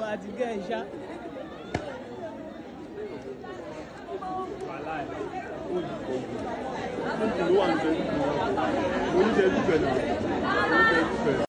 àti gẹ̀ ṣá. Ló wà ń bẹ. Mo ń jẹ dúpẹ́ náà.